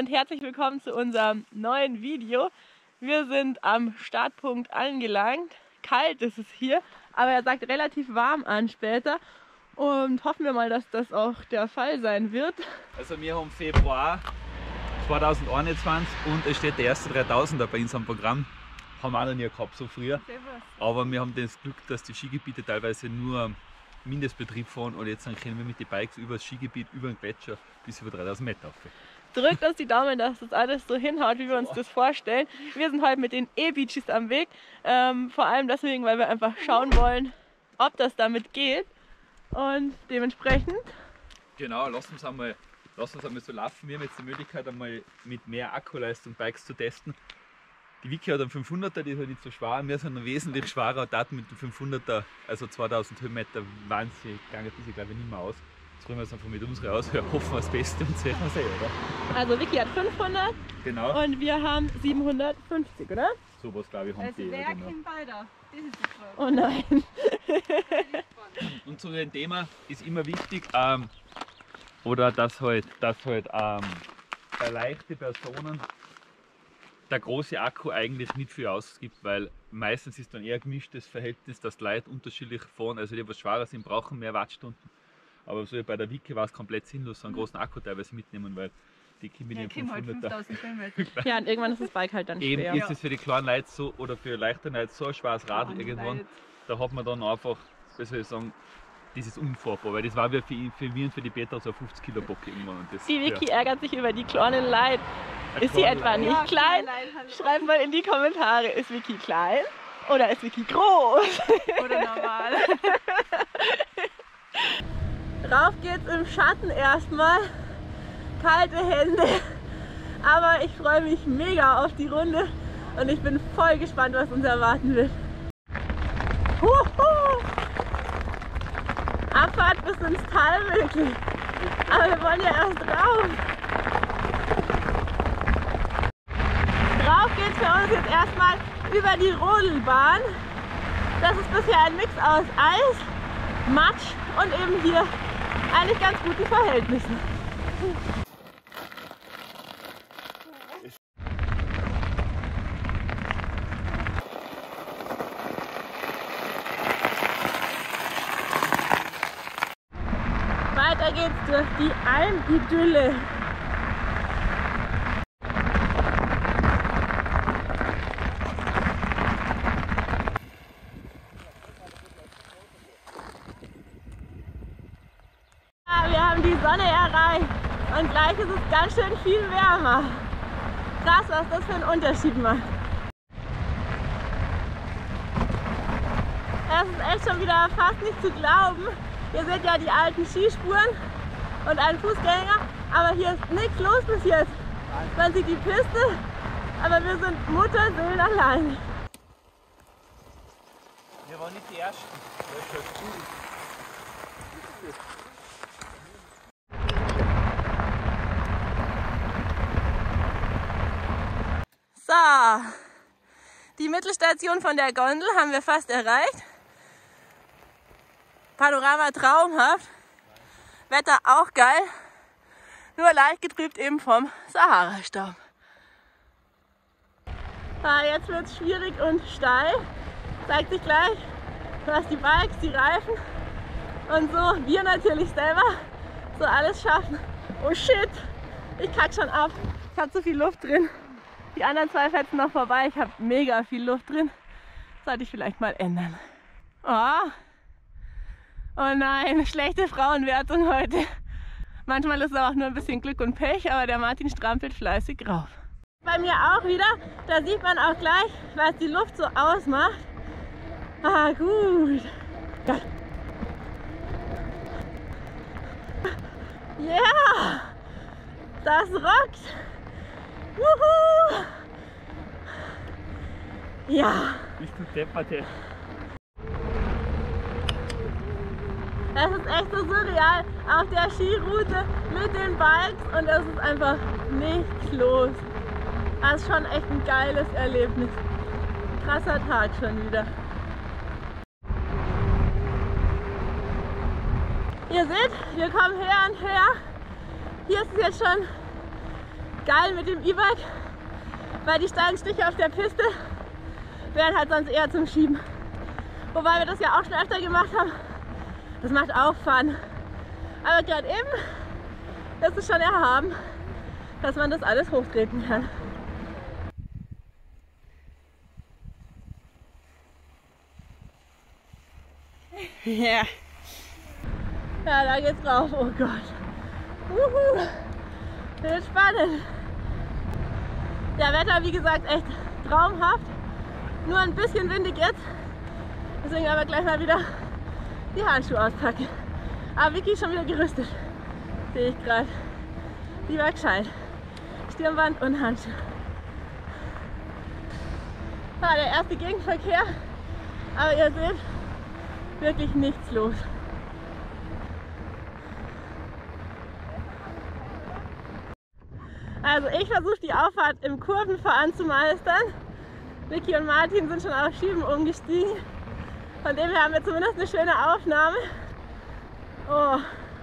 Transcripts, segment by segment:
und herzlich willkommen zu unserem neuen Video. Wir sind am Startpunkt angelangt. Kalt ist es hier, aber er sagt relativ warm an später. Und hoffen wir mal, dass das auch der Fall sein wird. Also wir haben Februar 2021 und es steht der erste 3000er bei uns am Programm. Haben wir auch noch nie gehabt, so früher. Aber wir haben das Glück, dass die Skigebiete teilweise nur Mindestbetrieb fahren und jetzt können wir mit den Bikes über das Skigebiet, über den Gletscher bis über 3000 Meter auf. Drückt uns die Daumen, dass das alles so hinhaut, wie wir uns das vorstellen. Wir sind heute mit den E-Beaches am Weg. Vor allem deswegen, weil wir einfach schauen wollen, ob das damit geht. Und dementsprechend... Genau, lass uns einmal so laufen. Wir haben jetzt die Möglichkeit, einmal mit mehr Akkuleistung Bikes zu testen. Die Vicky hat einen 500er, die ist halt nicht so schwer. Wir sind wesentlich schwerer und mit dem 500er, also 2000 Höhenmeter, waren sie, gegangen diese glaube ich nicht mehr aus. Jetzt probieren wir es einfach mit unsere aus, hoffen wir das Beste und sehen wir es oder? Also Vicky hat 500 genau. Und wir haben 750, oder? So was glaube ich haben die. Wer Genau. kommt weiter? Das ist die Frage. Oh nein. Und zu dem Thema ist immer wichtig, oder dass halt bei leichten Personen der große Akku eigentlich nicht viel ausgibt, weil meistens ist dann eher gemischtes Verhältnis, dass die Leute unterschiedlich fahren, also die, was schwerer sind, brauchen mehr Wattstunden. Aber so wie bei der Vicky war es komplett sinnlos, so einen großen Akku teilweise mitnehmen, weil die Kimi mit dem 500er. Ja, und irgendwann ist das Bike halt dann schwer. Eben ist es für die kleinen Leute so, oder für leichte Leute so ein schweres Rad irgendwann, da hat man dann einfach, wie soll ich sagen, dieses unfahrbar, weil das war wie für mich und für die Petra so ein 50 Kilo Bock irgendwann. Und das, Die Vicky ärgert sich über die kleinen Leute. Ist sie etwa nicht klein? Schreibt mal in die Kommentare, ist Vicky klein oder ist Vicky groß? Oder normal. Rauf geht's im Schatten erstmal. Kalte Hände. Aber ich freue mich mega auf die Runde und ich bin voll gespannt, was uns erwarten wird. Huhu! Abfahrt bis ins Tal wirklich. Aber wir wollen ja erst rauf. Drauf geht's für uns jetzt erstmal über die Rodelbahn. Das ist bisher ein Mix aus Eis, Matsch und eben hier eigentlich ganz guten Verhältnissen. Weiter geht's durch die Almidylle. Wir haben die Sonne erreicht und gleich ist es ganz schön viel wärmer. Krass, was das für einen Unterschied macht. Es ist echt schon wieder fast nicht zu glauben. Ihr seht ja die alten Skispuren und einen Fußgänger, aber hier ist nichts los bis jetzt. Man sieht die Piste, aber wir sind Mutterseelen allein. Wir waren nicht die Ersten. So, die Mittelstation von der Gondel haben wir fast erreicht. Panorama traumhaft, Wetter auch geil, nur leicht getrübt eben vom Sahara-Staub. Jetzt wird es schwierig und steil, zeigt sich gleich, was die Bikes, die Reifen und so, wir natürlich selber, so alles schaffen. Oh shit, ich kack schon ab, ich habe zu viel Luft drin. Die anderen zwei fetzen noch vorbei, ich habe mega viel Luft drin, sollte ich vielleicht mal ändern. Oh nein, schlechte Frauenwertung heute. Manchmal ist es auch nur ein bisschen Glück und Pech, aber der Martin strampelt fleißig rauf. Bei mir auch wieder, da sieht man auch gleich, was die Luft so ausmacht. Ah, gut. Ja, yeah, das rockt. Wuhu. Ja. Bist du deppert? Es ist echt so surreal auf der Skiroute mit den Bikes und es ist einfach nichts los. Das ist schon echt ein geiles Erlebnis. Krasser Tag schon wieder. Ihr seht, wir kommen höher und höher. Hier ist es jetzt schon geil mit dem E-Bike, weil die steilen Stiche auf der Piste wären halt sonst eher zum Schieben. Wobei wir das ja auch schon öfter gemacht haben. Das macht auch Fun. Aber gerade eben ist es schon erhaben, dass man das alles hochtreten kann. Ja. Ja, da geht's drauf. Oh Gott. Das ist spannend. Ja, Wetter wie gesagt echt traumhaft. Nur ein bisschen windig jetzt. Deswegen aber gleich mal wieder die Handschuhe auspacken. Aber Vicky ist schon wieder gerüstet. Sehe ich gerade. Die war gescheit. Stirnband und Handschuhe. Ah, der erste Gegenverkehr. Aber ihr seht, wirklich nichts los. Also ich versuche die Auffahrt im Kurvenfahren zu meistern. Vicky und Martin sind schon auf Schieben umgestiegen. Von dem her haben wir zumindest eine schöne Aufnahme. Oh.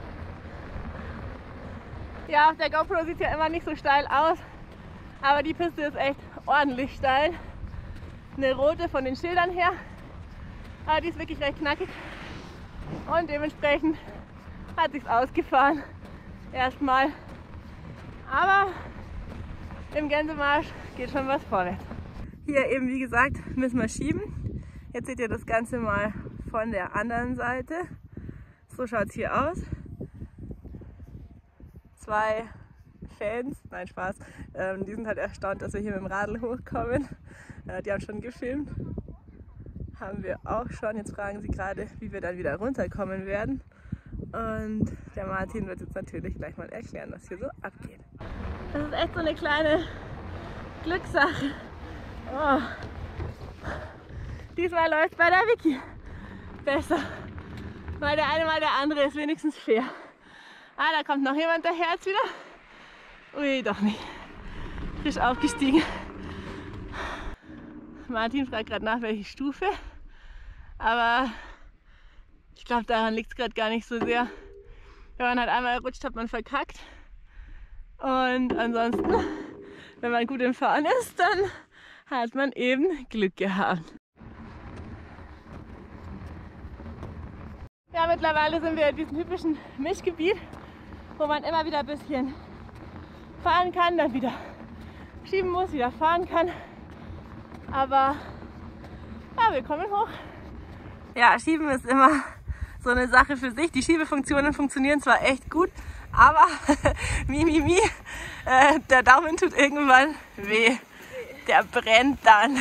Ja, auf der GoPro sieht es ja immer nicht so steil aus, aber die Piste ist echt ordentlich steil. Eine rote von den Schildern her, aber die ist wirklich recht knackig und dementsprechend hat sich's ausgefahren. Erstmal. Aber im Gänsemarsch geht schon was vorwärts. Hier eben wie gesagt müssen wir schieben. Jetzt seht ihr das Ganze mal von der anderen Seite. So schaut es hier aus. 2 Fans, nein Spaß, die sind halt erstaunt, dass wir hier mit dem Radl hochkommen. Die haben schon gefilmt. Haben wir auch schon. Jetzt fragen sie gerade, wie wir dann wieder runterkommen werden. Und der Martin wird jetzt natürlich gleich mal erklären, was hier so abgeht. Das ist echt so eine kleine Glückssache. Oh. Diesmal läuft bei der Vicky besser. Mal der eine, mal der andere ist wenigstens fair. Ah, da kommt noch jemand daher jetzt wieder. Ui, doch nicht. Frisch aufgestiegen. Martin fragt gerade nach, welche Stufe. Aber ich glaube, daran liegt es gerade gar nicht so sehr. Wenn man halt einmal rutscht, hat man verkackt. Und ansonsten, wenn man gut im Fahren ist, dann hat man eben Glück gehabt. Ja, mittlerweile sind wir in diesem typischen Mischgebiet, wo man immer wieder ein bisschen fahren kann, dann wieder schieben muss, wieder fahren kann. Aber ja, wir kommen hoch. Ja, Schieben ist immer so eine Sache für sich. Die Schiebefunktionen funktionieren zwar echt gut, aber der Daumen tut irgendwann weh. Der brennt dann.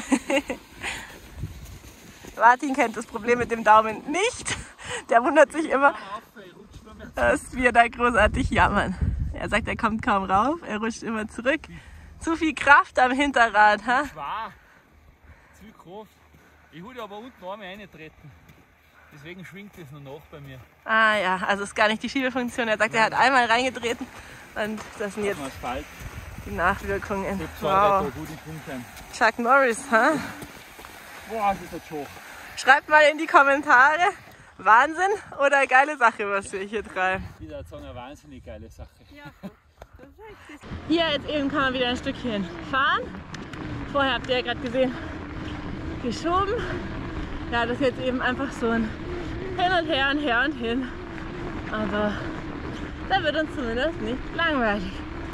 Martin kennt das Problem mit dem Daumen nicht. Der wundert sich immer, dass wir da großartig jammern. Er sagt, er kommt kaum rauf, er rutscht immer zurück. Zu viel Kraft am Hinterrad. Ha? Schwer, zu viel Kraft. Ich würde aber unten einmal reintreten. Deswegen schwingt das noch nach bei mir. Ah ja, also ist gar nicht die Schiebefunktion. Er sagt, er hat einmal reingetreten und das sind jetzt die Nachwirkungen. Wow. Chuck Norris, ha? Boah, das ist jetzt hoch. Schreibt mal in die Kommentare, Wahnsinn oder geile Sache, was wir hier treiben. Wieder so eine wahnsinnig geile Sache. Ja. Hier jetzt eben kann man wieder ein Stückchen fahren. Vorher habt ihr ja gerade gesehen, geschoben. Ja, das ist jetzt eben einfach so ein Hin und Her und Her und Hin. Aber da wird uns zumindest nicht langweilig.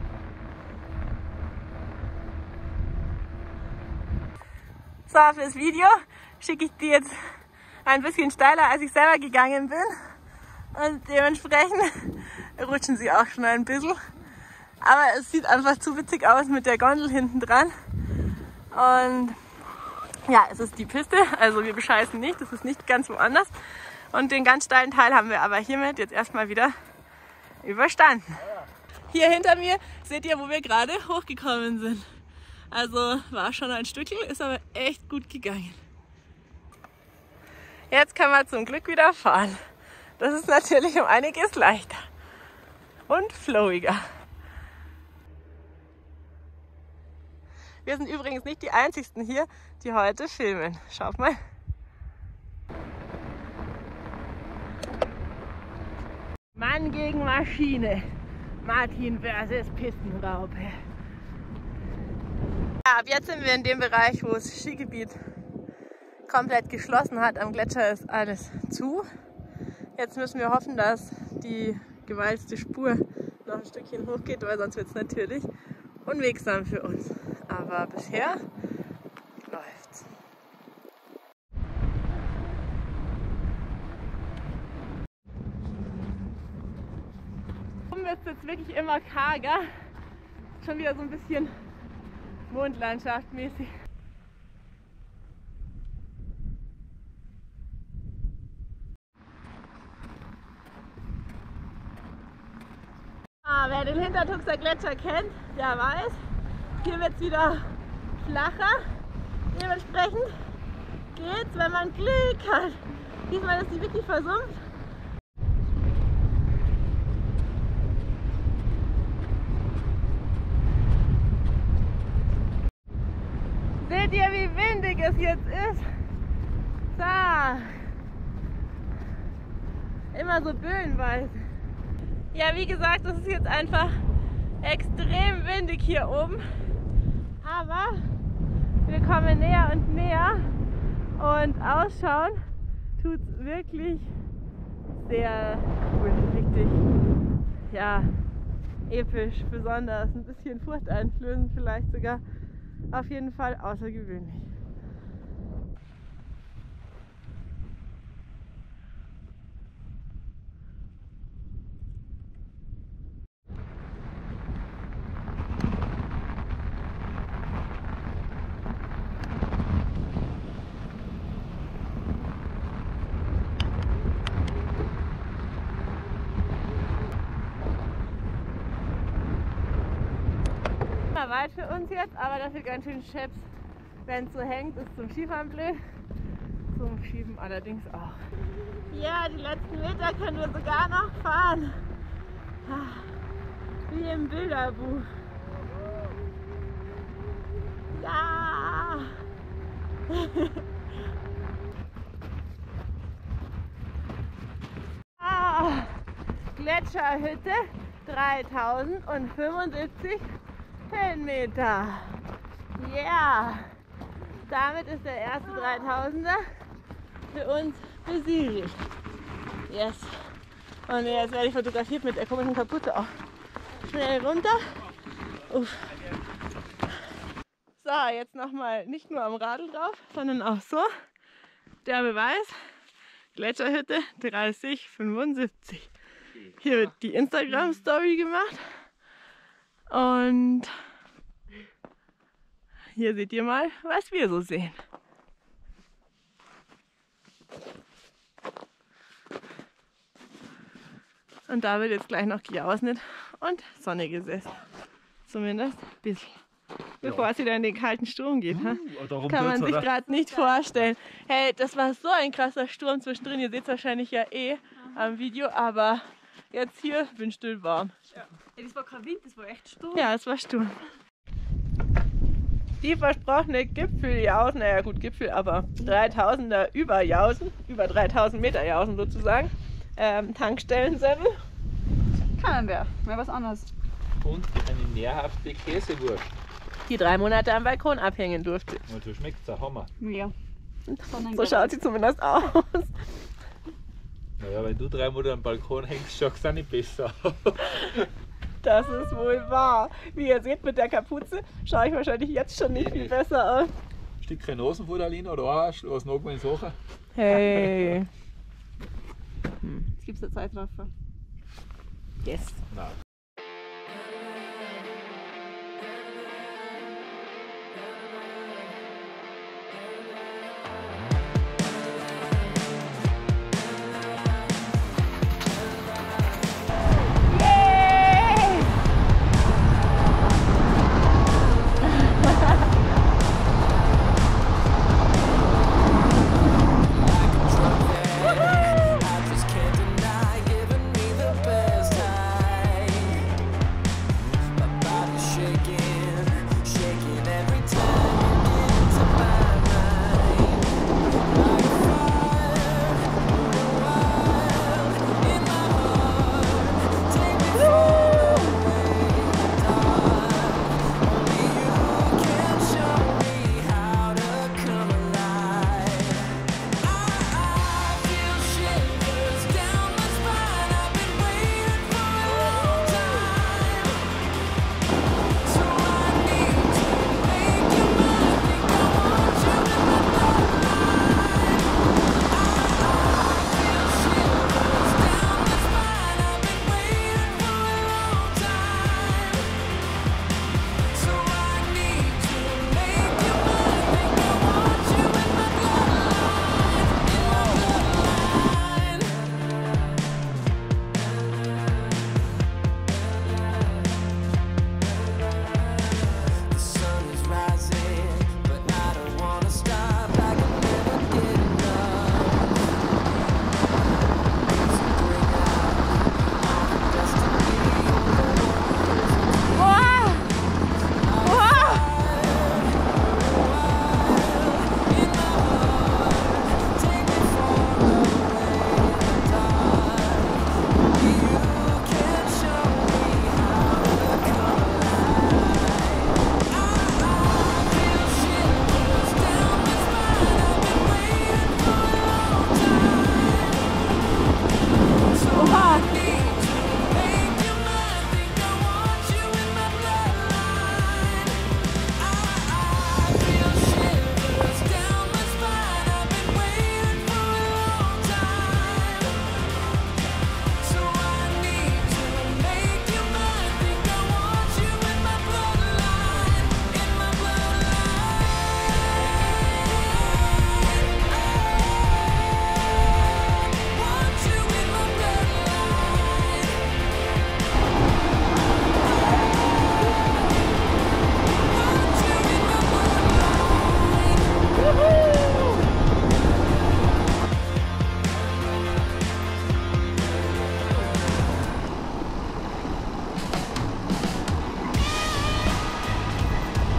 So, fürs Video schicke ich die jetzt ein bisschen steiler, als ich selber gegangen bin. Und dementsprechend rutschen sie auch schon ein bisschen. Aber es sieht einfach zu witzig aus mit der Gondel hinten dran. Und ja, es ist die Piste, also wir bescheißen nicht, es ist nicht ganz woanders. Und den ganz steilen Teil haben wir aber hiermit jetzt erstmal wieder überstanden. Hier hinter mir seht ihr, wo wir gerade hochgekommen sind. Also war schon ein Stückchen, ist aber echt gut gegangen. Jetzt kann man zum Glück wieder fahren. Das ist natürlich um einiges leichter und flowiger. Wir sind übrigens nicht die einzigsten hier, die heute filmen. Schaut mal. Mann gegen Maschine. Martin versus Pistenraupe. Ja, ab jetzt sind wir in dem Bereich, wo das Skigebiet komplett geschlossen hat. Am Gletscher ist alles zu. Jetzt müssen wir hoffen, dass die gewalzte Spur noch ein Stückchen hochgeht, weil sonst wird es natürlich unwegsam für uns. Aber bisher läuft's. Oben wird es jetzt wirklich immer karger. Schon wieder so ein bisschen Mondlandschaft-mäßig. Wer den Hintertuxer Gletscher kennt, der weiß, hier wird es wieder flacher. Dementsprechend geht's, wenn man Glück hat. Diesmal ist sie wirklich versumpft. Seht ihr, wie windig es jetzt ist? So. Immer so böenweise. Ja, wie gesagt, es ist jetzt einfach extrem windig hier oben. Aber wir kommen näher und näher und ausschauen tut es wirklich sehr cool. Richtig, ja, episch, besonders, ein bisschen furchteinflößend vielleicht sogar. Auf jeden Fall außergewöhnlich. Weit für uns jetzt, aber dafür ganz schön scheps, wenn es so hängt, ist zum Skifahren blöd, zum Schieben allerdings auch. Ja, die letzten Meter können wir sogar noch fahren, wie im Bilderbuch. Ja! Gletscherhütte 3075 Höhenmeter. Yeah! Damit ist der erste 3000er für uns besiegt. Yes! Und jetzt werde ich fotografiert mit der komischen Kapuze auch. Schnell runter. Uff. So, jetzt nochmal nicht nur am Radl drauf, sondern auch so. Der Beweis. Gletscherhütte 3075. Hier wird die Instagram-Story gemacht. Und hier seht ihr mal, was wir so sehen. Und da wird jetzt gleich noch gejausnet und Sonne gesetzt. Zumindest ein bisschen. Bevor es wieder in den kalten Sturm geht. Kann man sich gerade nicht vorstellen. Hey, das war so ein krasser Sturm zwischendrin. Ihr seht es wahrscheinlich ja am Video, aber jetzt hier windstill warm. Ja, das war kein Wind, das war echt Sturm. Ja, es war Sturm. Die versprochene Gipfeljausen, naja gut Gipfel, aber 3000er über Jausen, über 3000 Meter Jausen sozusagen. Tankstellen-Semmel. Keinen mehr was anderes. Und eine nährhafte Käsewurst. Die 3 Monate am Balkon abhängen durfte. Und so schmeckt es auch Hammer. Ja. So schaut sie zumindest aus. Naja, wenn du 3 Monate am Balkon hängst, schaut es auch nicht besser. Das ist wohl wahr. Wie ihr seht mit der Kapuze, schaue ich wahrscheinlich jetzt schon nicht viel besser aus. Stückchen Nasenfutter, Alina, oder auch was noch mal in Sachen? Hey. Jetzt gibt es eine Zeitraffer. Yes. Nein.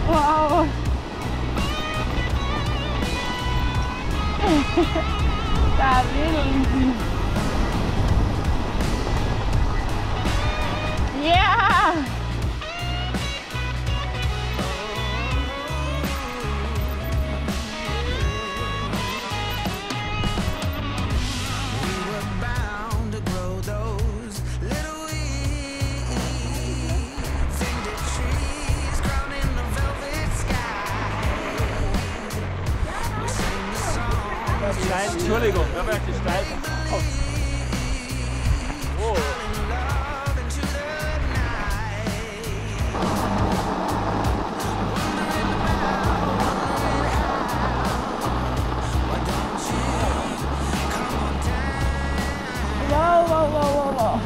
Wow. Da wedeln sie. Ja! Stein, Entschuldigung, da wäre die Stein. Oh. Wow, wow, wow, wow, wow.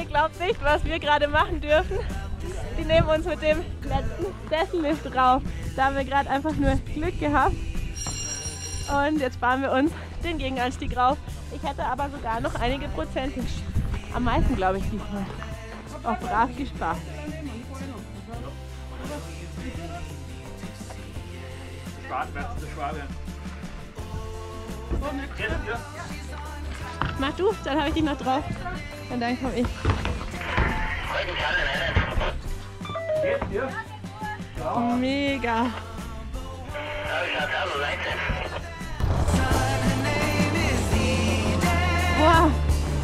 ihr glaubt nicht, was wir gerade machen dürfen. Die nehmen uns mit dem letzten Sessellift rauf. Da haben wir gerade einfach nur Glück gehabt. Und jetzt fahren wir uns den Gegenanstieg rauf. Ich hätte aber sogar noch einige Prozente. Am meisten, glaube ich, diesmal. Auch brav gespart. Mach du, dann habe ich dich noch drauf. Und dann komme ich. Mega. Wow.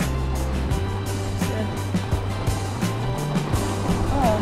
Oh.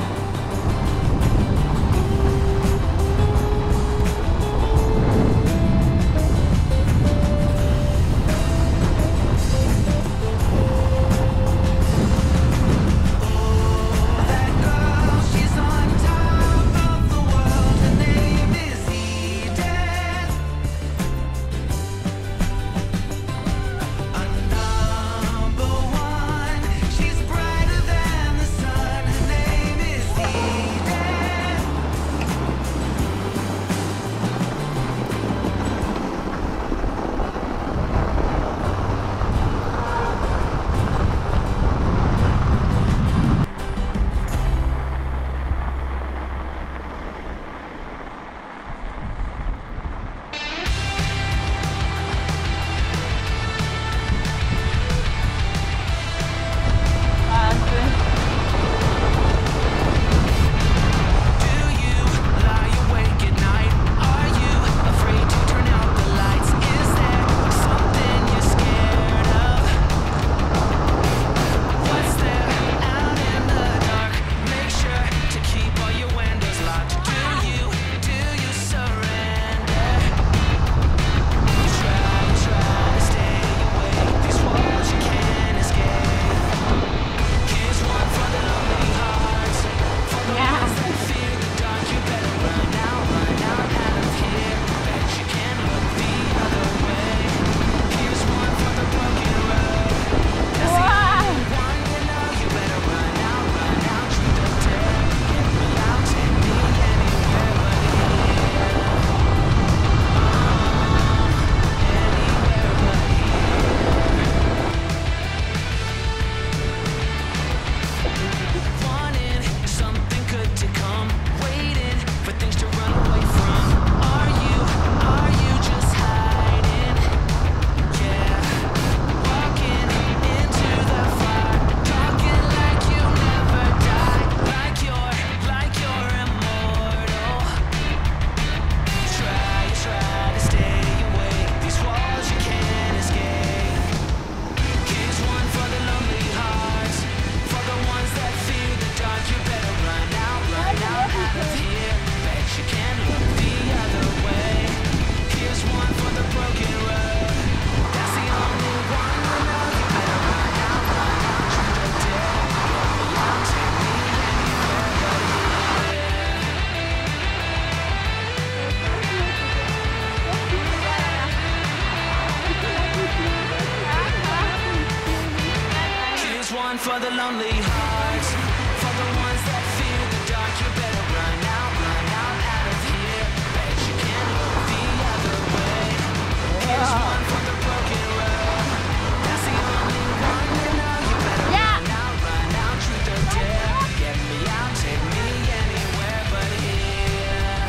For the lonely hearts, for the ones that fear the dark, you better run out of here. Bet you can't look the other way. Here's one for the broken road. That's the only one you know. You better run out, truth or dare. Get me out, take me anywhere but here.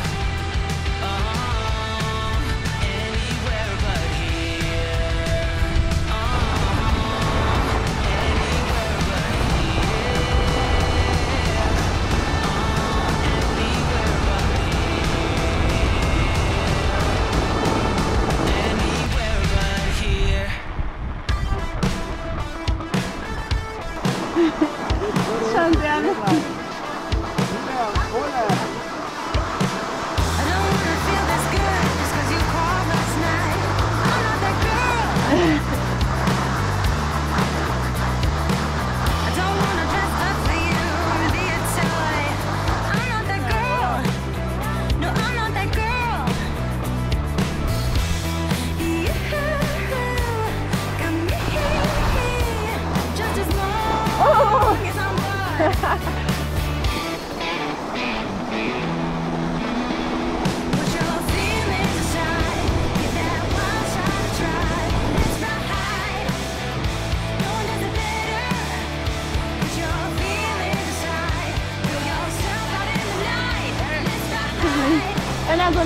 Anywhere but here. Anywhere but here.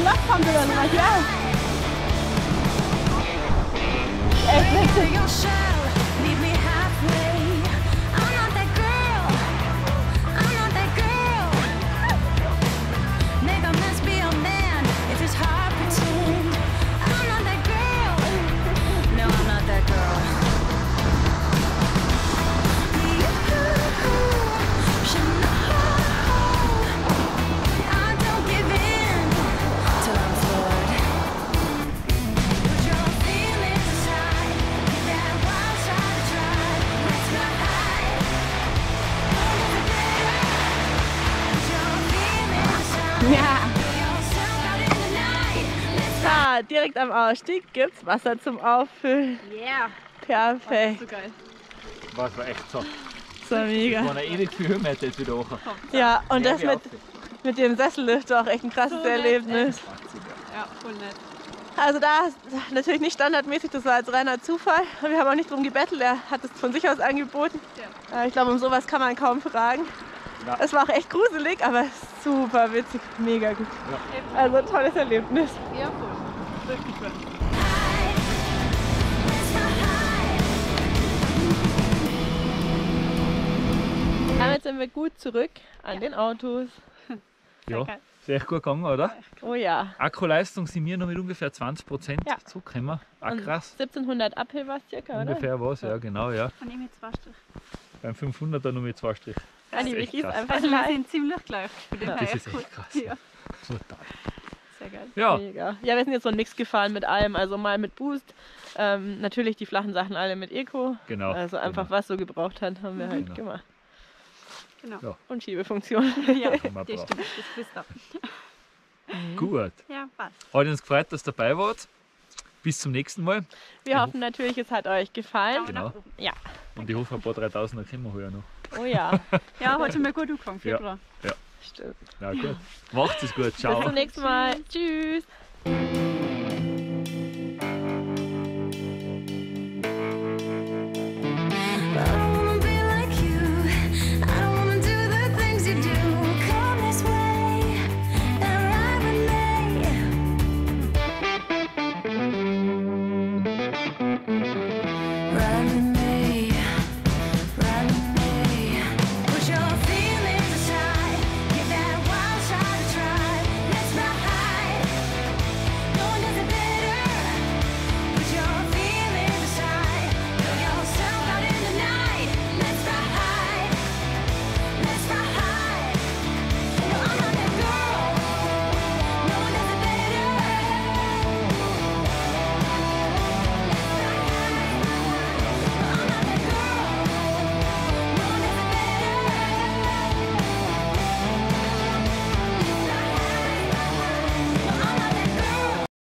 ein Loch kommt oder sowas, ja. Echt witzig. Your shadow, meet me halfway. I'm not that girl. I'm not that girl. Maybe I must be a man if it's hard pretend. I'm not that girl. No, I'm not that girl. You should know I don't give in till I'm floored. Put your feelings aside, give that wild side a try. Let's not hide. Put your feelings aside, Ja. put yourself out in the night. Let's Da, direkt am Ausstieg gibt's Wasser zum Auffüllen. Yeah. Perfekt. So geil. Was war echt so. So mega. War noch ewig viel Höhenmeter jetzt wieder hoch. Ja, und das Berge mit dem Sessellift war auch echt ein krasses So nett, Erlebnis. Ja, voll nett. Also da ist natürlich nicht standardmäßig, das war jetzt reiner Zufall. Wir haben auch nicht drum gebettelt, er hat es von sich aus angeboten. Ich glaube, um sowas kann man kaum fragen. Ja. Es war auch echt gruselig, aber super witzig, mega gut. Also ein tolles Erlebnis. Ja, voll. Wirklich cool. Damit sind wir gut zurück an den Autos. Ja, sehr gut gegangen, oder? Oh ja. Akkuleistung sind wir noch mit ungefähr 20% Ja. zurückgekommen. Auch Und krass. 1700 Uphill war es circa, oder? Ungefähr was, ja genau, ja. Von ihm jetzt 2 Strich. Beim 500er nur mit 2 Strich. Ja, die Das ist Vicky ist krass. einfach Also wir live. sind ziemlich gleich. Von dem her Das echt ist cool. echt krass. Ja, Total. sehr geil. Ja, Mega. Ja, wir sind jetzt so ein Mix gefahren mit allem. Also mal mit Boost, natürlich die flachen Sachen alle mit Eco. genau. Also einfach genau. was so gebraucht hat, haben wir halt Genau. gemacht. Genau. Ja. Und Schiebefunktion. Ja, Haben wir das braucht. stimmt. Das wisst ihr. Gut. Ja, passt. Hat uns gefreut, dass ihr dabei wart. Bis zum nächsten Mal. Wir hoffen natürlich, es hat euch gefallen. Genau. Ja. Und ich hoffe, ein paar 3000er können wir heuer noch. Oh ja, Ja, heute schon mal gut angefangen. Ja. Februar. stimmt. Ja, gut. Macht es gut. Ciao. Bis zum nächsten Mal. Tschüss. But I don't wanna be like you. I don't wanna do the things you do. Come this way and ride with me. Ride with